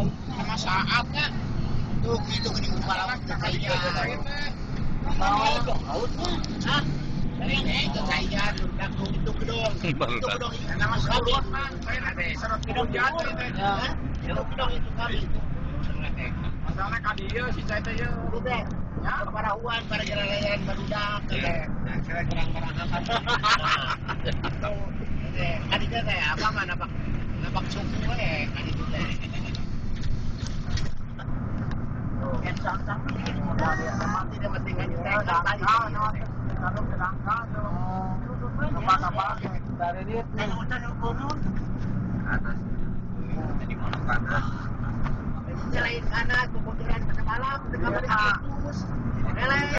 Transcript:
sama saatnya tuh itu gini kepala kaya hah ini itu kaya udah itu gedong nama sabi ada serot gedong jatuh itu gedong itu kami masalahnya kan dia si saya teh ya kepada uan pada jalan-jalan barudak saya gerang-gerang apa kan itu teh apa mah napak suku kan itu teh sang-sang mati dia mati kan tadi kalau kerangka tuh apa-apa dari dia udah gunung atas jadi mana panas selain sana kemudian pada malam dekat terus